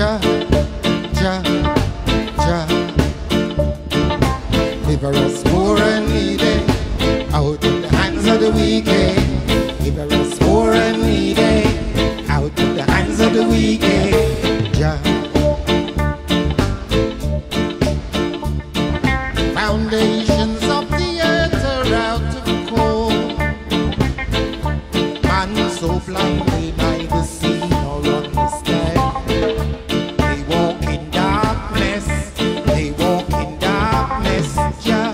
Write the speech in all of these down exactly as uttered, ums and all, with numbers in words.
Jah, Jah, Jah. Deliver us poor and needy out of the hands of the wicked. Deliver us poor and needy out of the hands of the wicked. Jah. Foundations of the earth are out of cold. Man so blinded by the sea nor understand. They walk in darkness, they walk in darkness, Jah.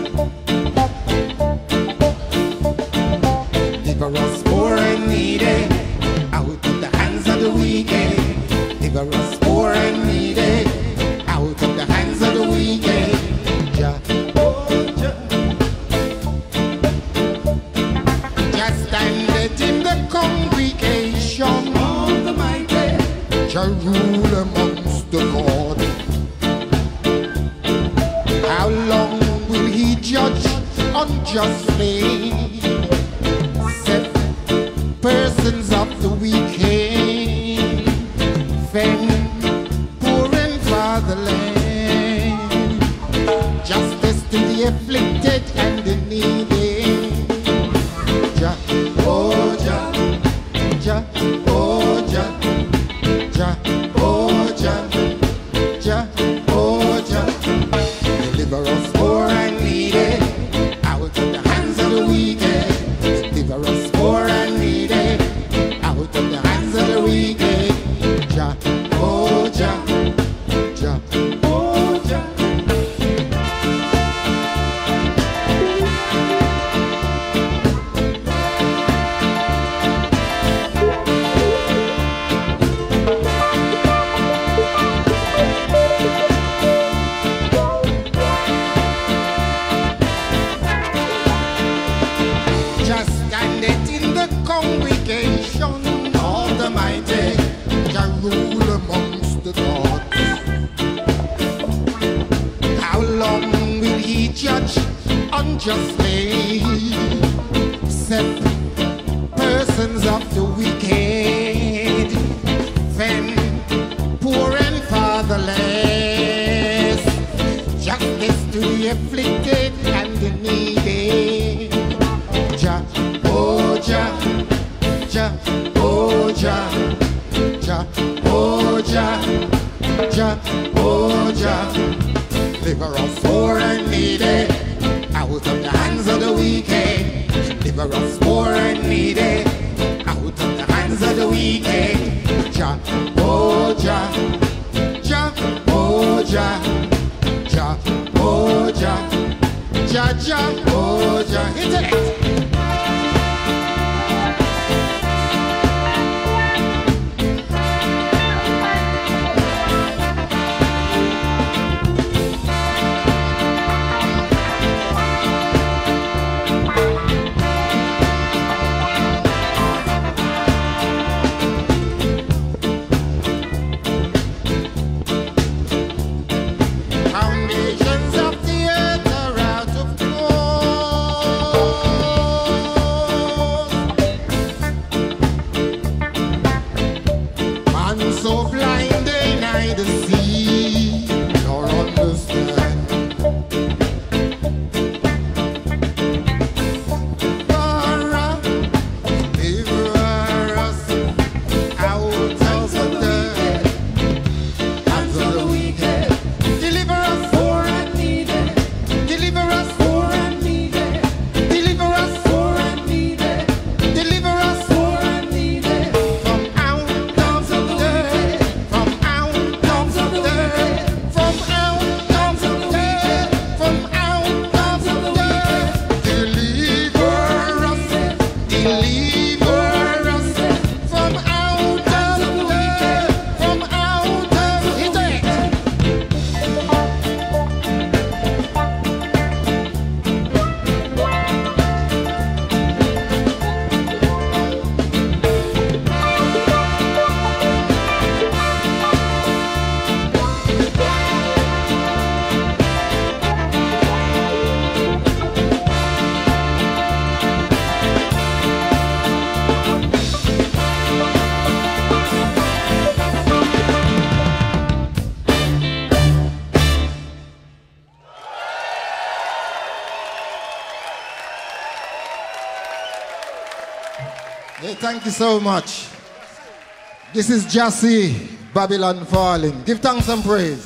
Deliver us poor and needy out of the hands of the wicked. Deliver us poor and needy out of the hands of the wicked. Jah, oh Jah. Just stand it in the congregation of the mighty. Jah rule amongst the gods. How long will he judge unjustly? Set persons of the wicked, fend poor and fatherland. Justice to the afflicted and the needy. Jah, oh Jah, Jah, oh Jah, Jah, oh Jah, Jah, oh Jah. Deliver us poor and needy out of the hands of the wicked. Deliver us poor and needy out of the hands of the wicked. Jah, oh Jah, Jah, oh Jah. Just stand it in the congregation of the mighty. Jah rule amongst the gods. How long will he judge unjustly? Set persons of the wicked, fend poor and fatherless. Justice to the afflicted and the needy. Jah, oh Jah, Jah, oh Jah, Jah, oh Jah, Jah, oh Jah. Deliver us poor and needy out of the hands of the wicked. Deliver us poor and needy out of the hands of the wicked. Jah, oh Jah, Jah, oh Jah, Jah, oh Jah, Jah, Jah, oh Jah. Hit it. Foundations of the earth are out of cold. Man so blind they neither see nor understand. Deliver us out of the hands of the wicked. Deliver us poor and needy. Deliver us poor and needy. Deliver us poor and needy. Deliver us poor and needy. From out of the from out of the Thank you so much. This is Jassy, Babylon Falling. Give thanks and praise.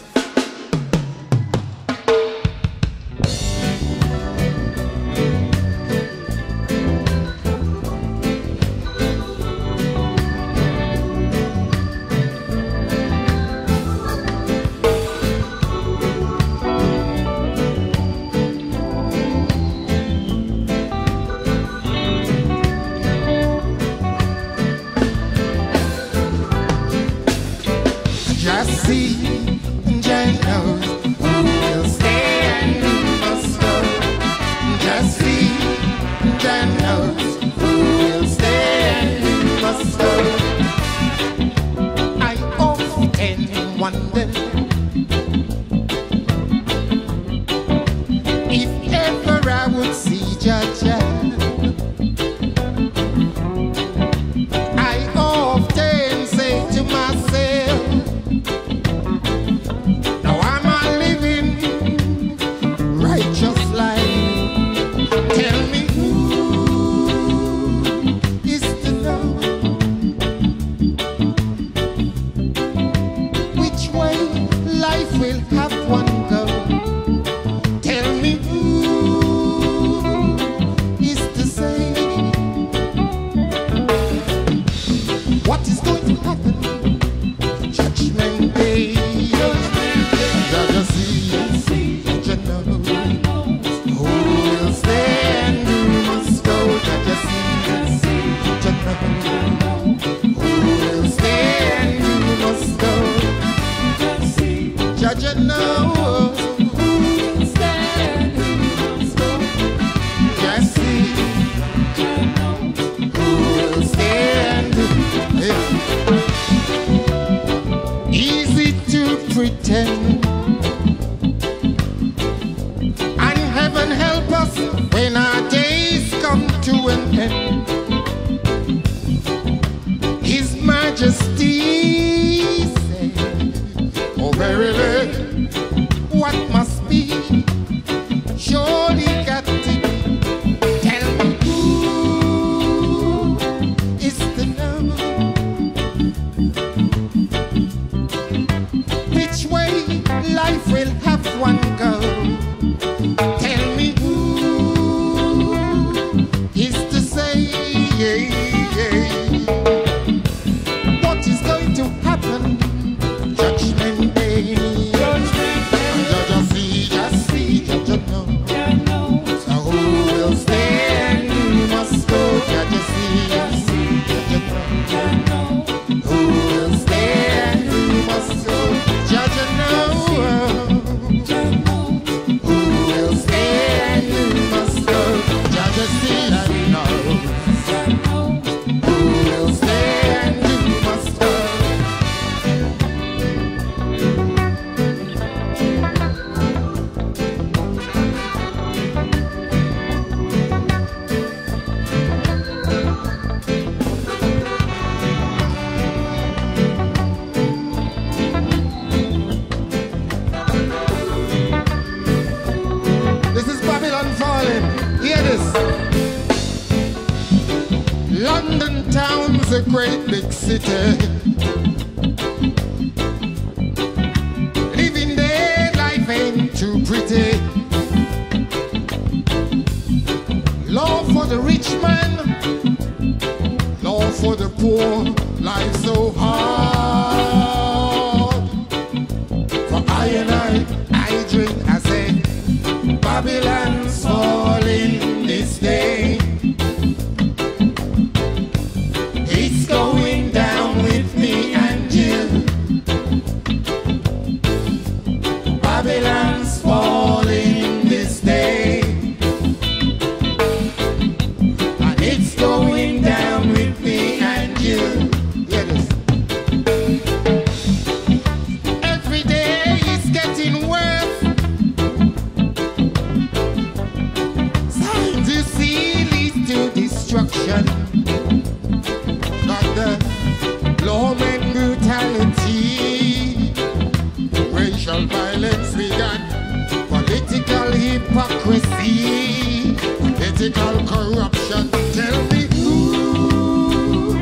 Hypocrisy, political corruption. Tell me who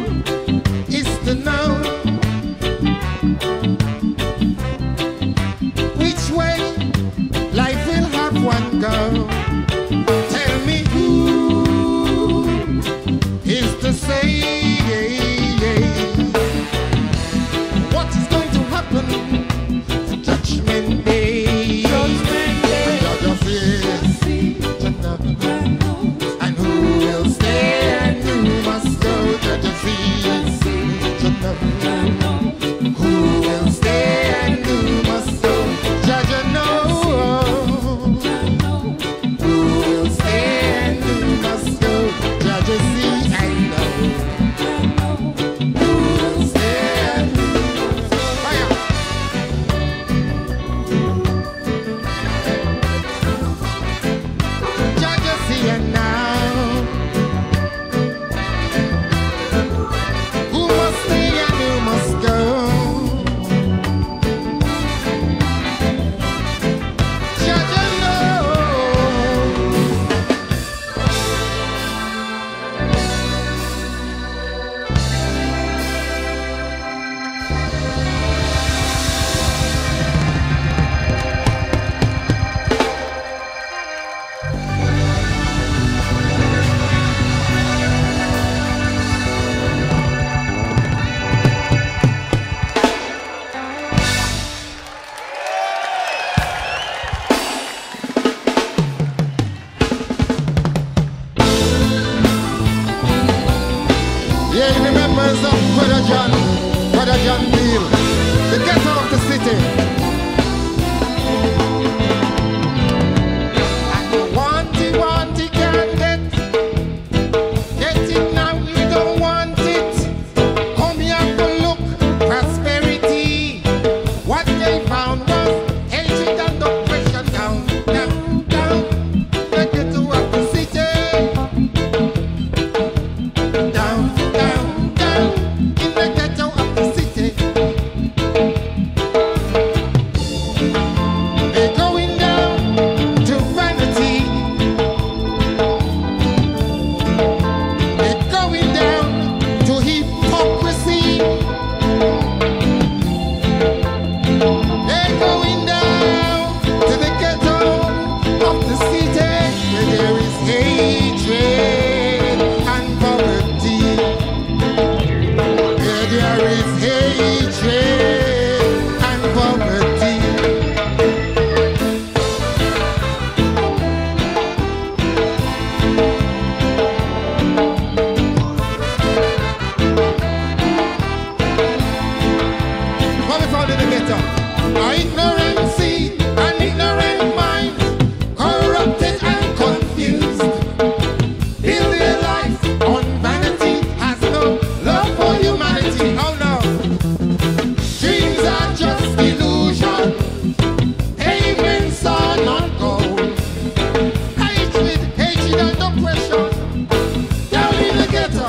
found in the ghetto. Ignorancy and ignorant minds, corrupted and confused, build their life on vanity, has no love for humanity. Oh no. Dreams are just illusion, pavements are not gold. Hatred, hatred and oppression, down in the ghetto.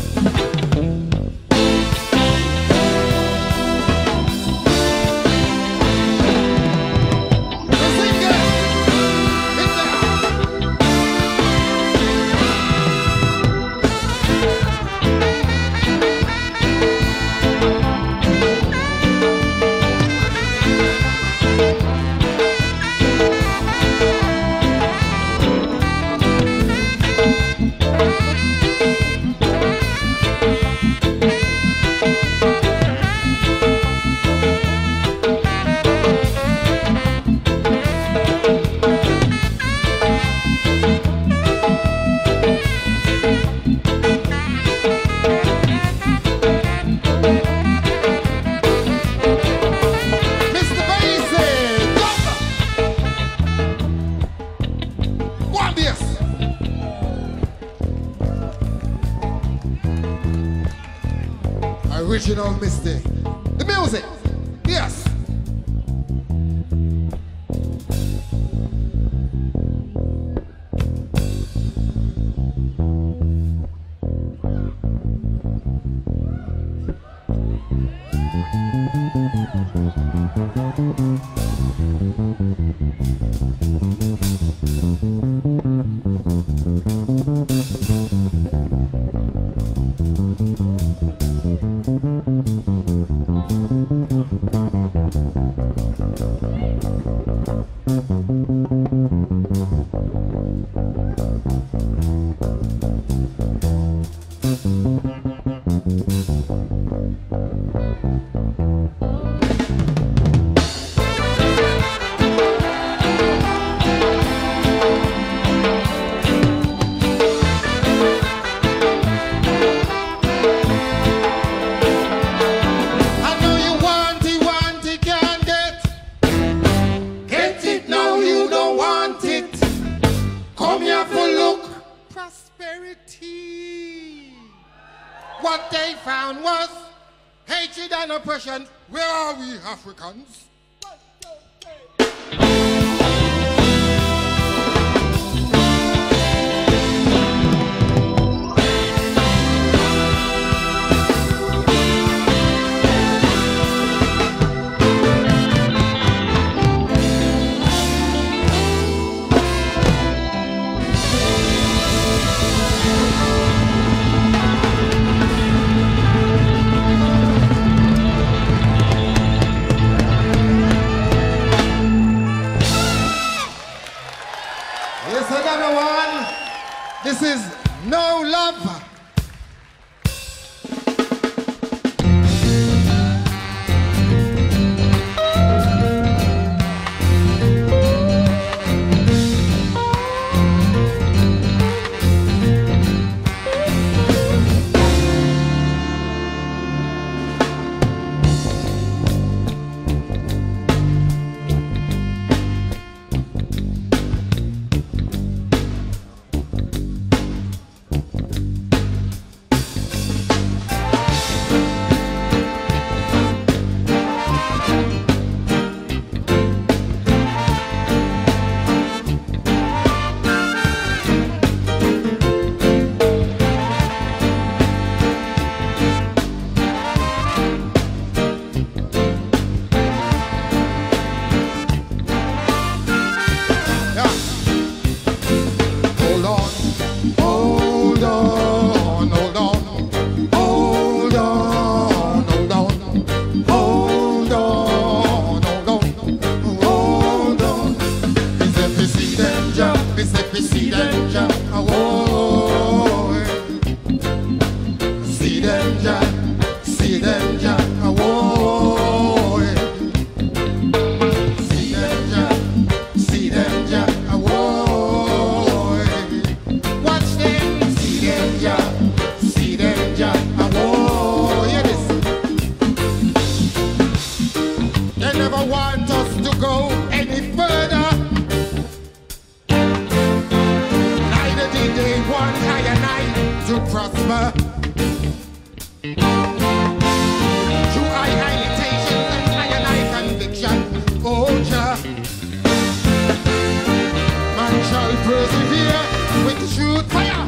Original mistake. The music. Yes. What they found was hatred and oppression. Where are we, Africans? Another one. This is No Love. never want us to go any further. Neither did they want I and I to prosper. Through I irritation and I and I conviction, oh Jah, man shall persevere with the truth fire.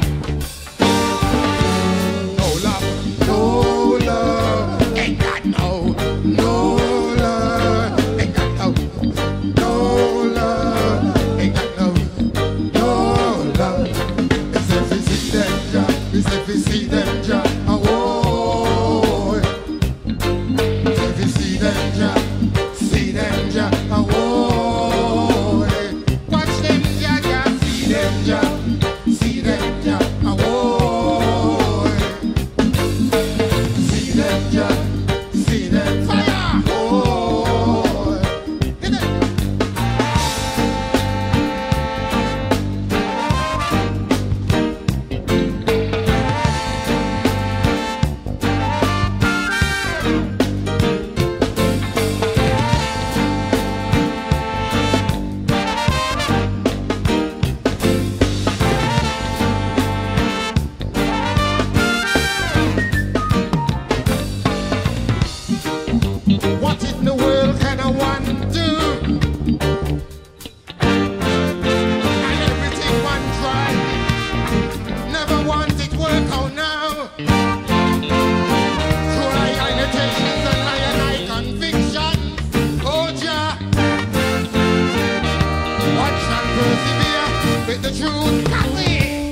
No love, no love, ain't got no, no love, ain't got no, no love, ain't got no, no love. It's if we see them, Jah, it's if we see them, Jah, oh, it's if we see them, Jah, see them, Jah, oh, watch them, Jah, Jah, see them, Jah, see them, Jah, oh, see them, Jah, see them, fire, oh, hit it. What in the world can a one do? And everything one try, never want it work out now. Through I annotations and I and I convictions, oh Jah, watch and persevere with the truth, copy.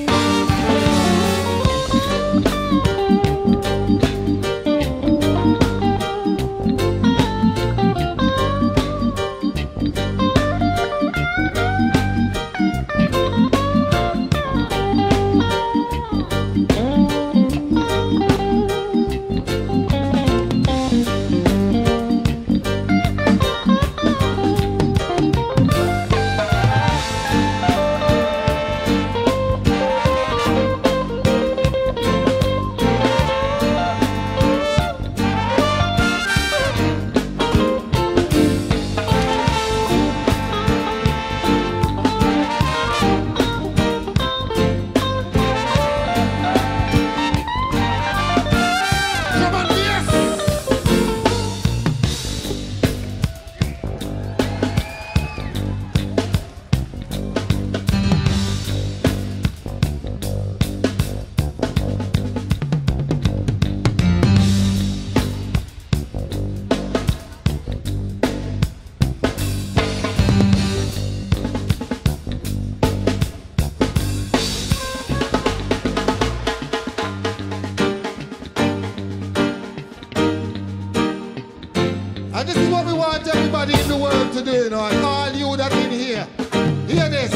And this is what we want everybody in the world to do, you know, and all you that in here. Hear this.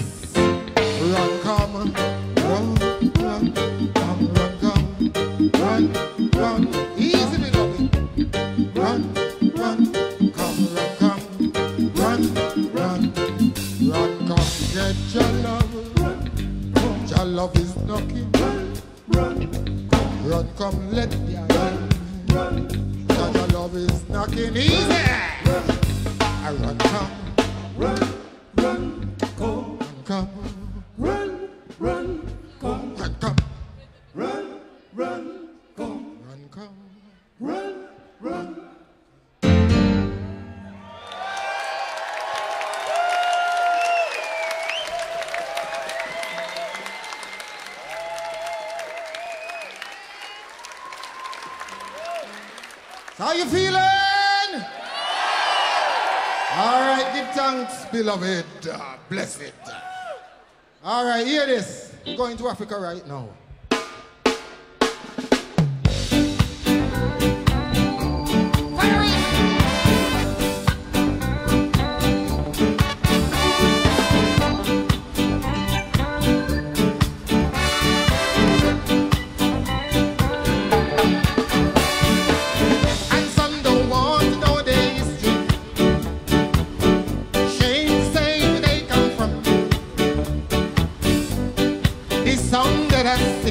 Run, come, run, run, come, run, come, run, run. Easy, me love it. Run, run, come, run, come, run, run, run, come, get your love. Run, your love is knocking. Run, run, run, come, let me run, run. Your love is knocking easy. Run, I run, come, run, run, come, come, run, run, come, run, come, run, run, come, run, come, run, run. How you feeling? All right, give thanks, beloved, uh, blessed. All right, hear this. We're going to Africa right now. Song that has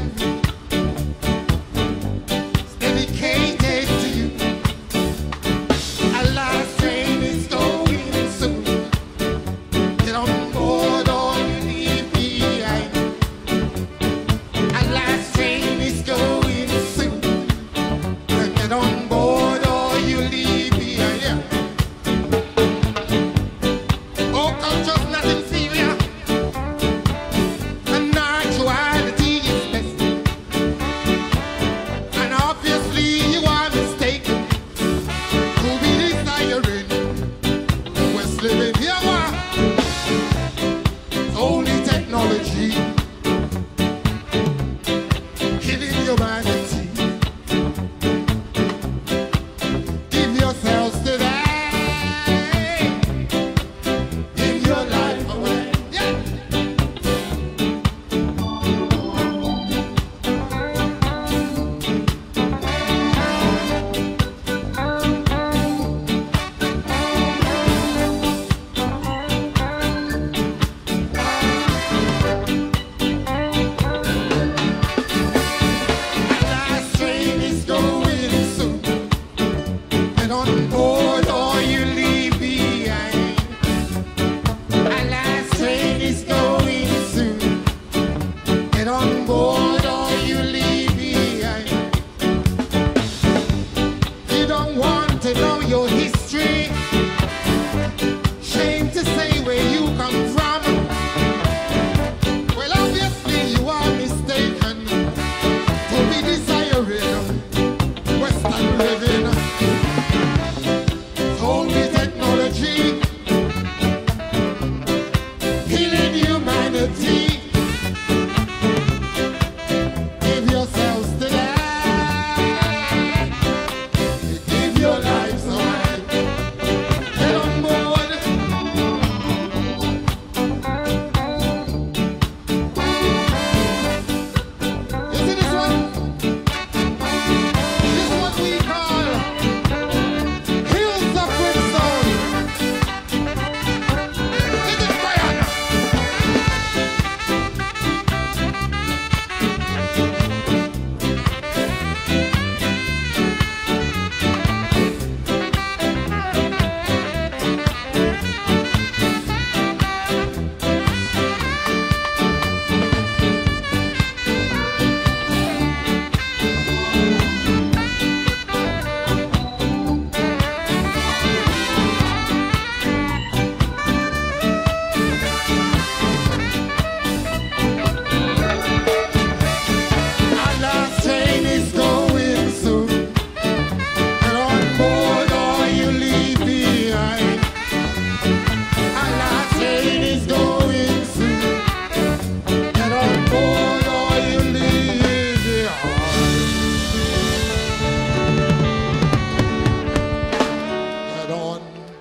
country. Shame to say where you come from. Well, obviously you are mistaken to be desiring Western living. Told me technology killing humanity. Give yourselves to that. Give your lives away. Get on board. You see this one? This is what we call hills of brimstone. Is it fire? Our last train is going soon. Get on board or you leave behind. Our last train is going soon. Get on board or you leave behind. Get on.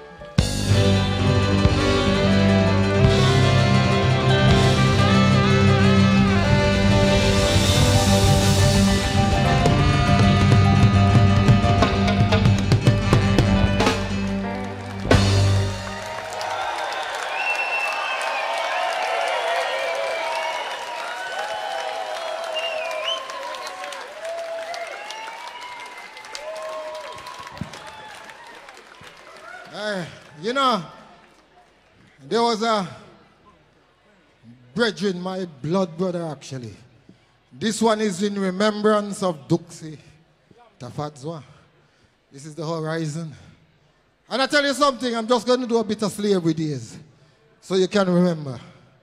Uh, you know, there was a brethren, my blood brother actually. This one is in remembrance of Duxie Tafadzwa. This is the horizon. And I tell you something, I'm just going to do a bit of slavery days so you can remember.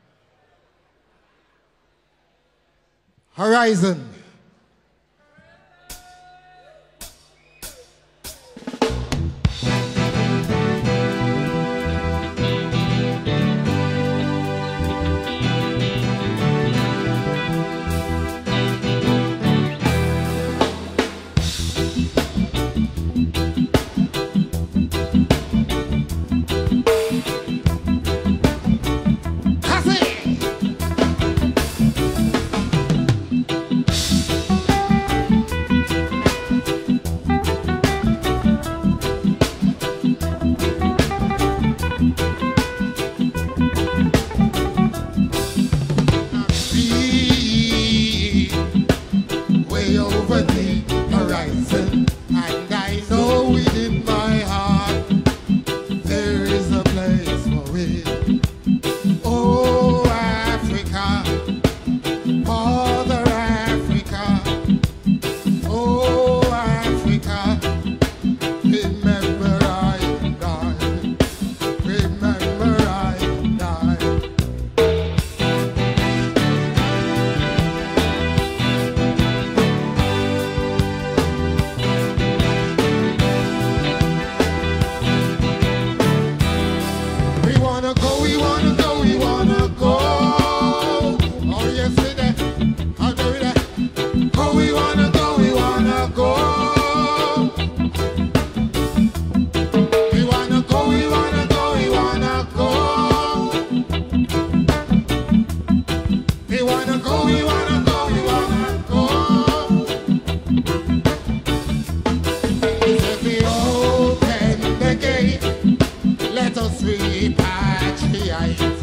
Horizon. Be way over the horizon, and I know within my heart there is a place for it. Oh, Africa, Mother Africa, oh, Africa, remember I died, remember I died. We wanna go, we wanna go, we wanna go. Oh, yes, we there. I'll do that. Go, we wanna go, we wanna go. We wanna go, we wanna go, we wanna go. We wanna go, we wanna go, we wanna go. If we open the gate, let us repatriate.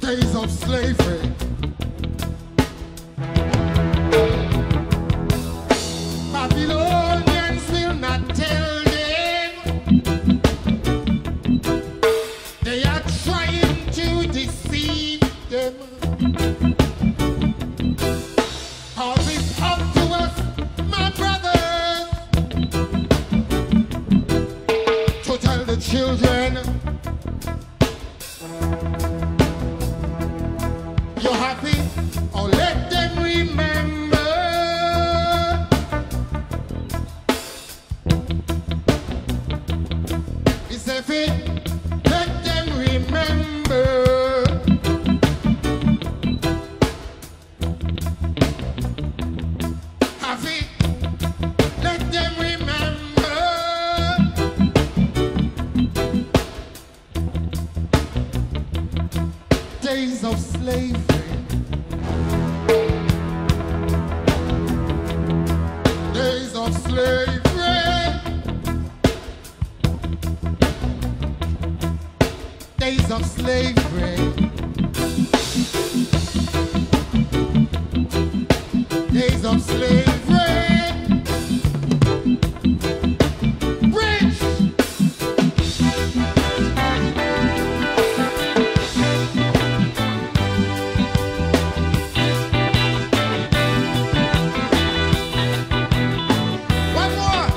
days of slavery. Babylonians will not tell them. They are trying to deceive them. Cause it's up to us, my brothers, to tell the children. You're happy? Or let them remember. It's a thing, let them remember. Happy? Let them remember. Days of slavery. Days of slavery. Days of slavery. Days of slavery. Rich. One more.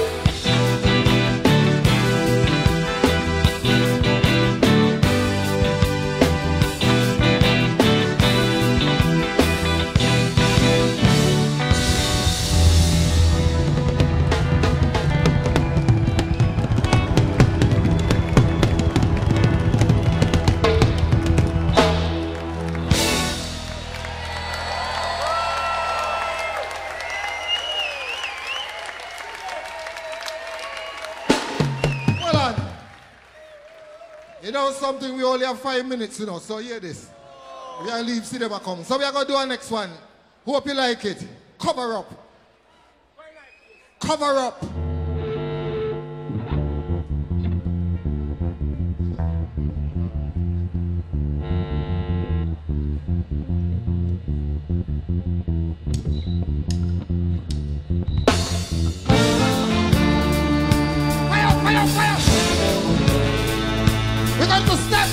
Hold on. You know something, we only have five minutes, you know, so hear this. We are leave cinema come. So we are going to do our next one. Hope you like it. Cover up. Cover up. Fire, fire, fire. We're going to step.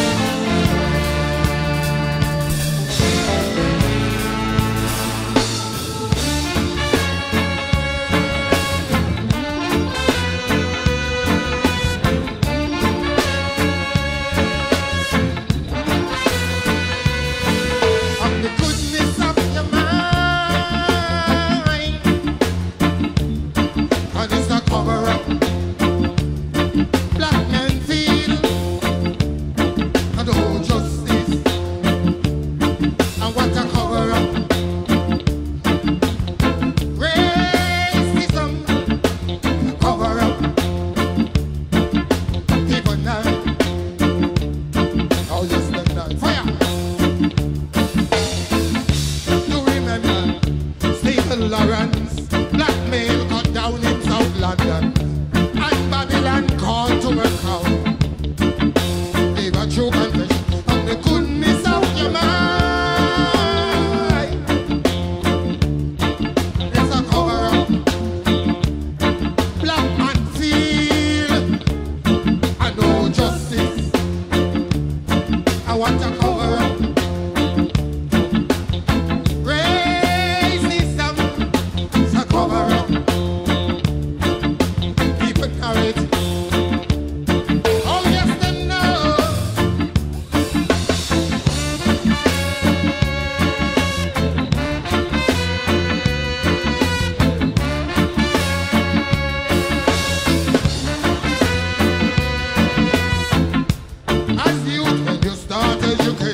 Of the goodness of your mind, and it's a cover up. Black men feel and the whole justice, and what a cover up. Racism, cover up. People now, oh yes, them now. Fire. You remember Stephen Lawrence, black male cut down in South London, and Babylon called to account. Leave a true confession of the goodness of your mind. It's a cover up. Black man feel and no justice. I want a cover up. Racism, it's a cover up. People narrate. Oh yes, they know. As youth, when you start education,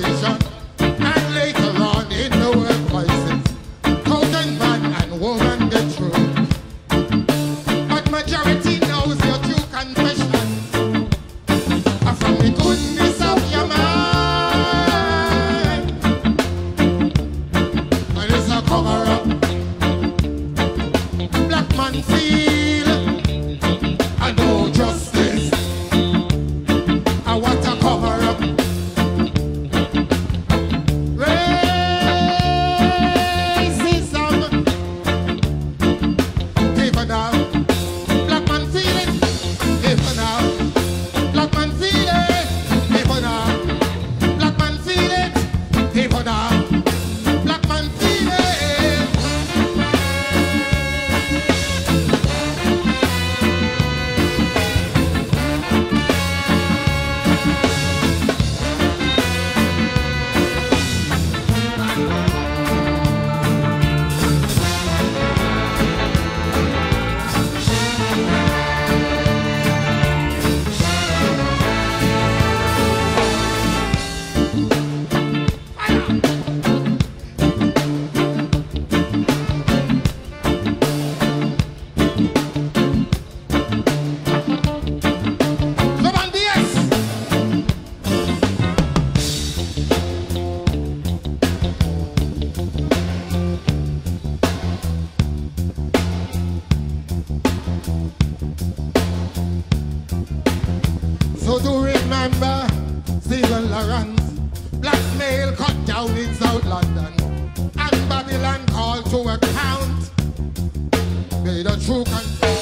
Blackmail cut down in South London, and Babylon called to account. Made a true confession.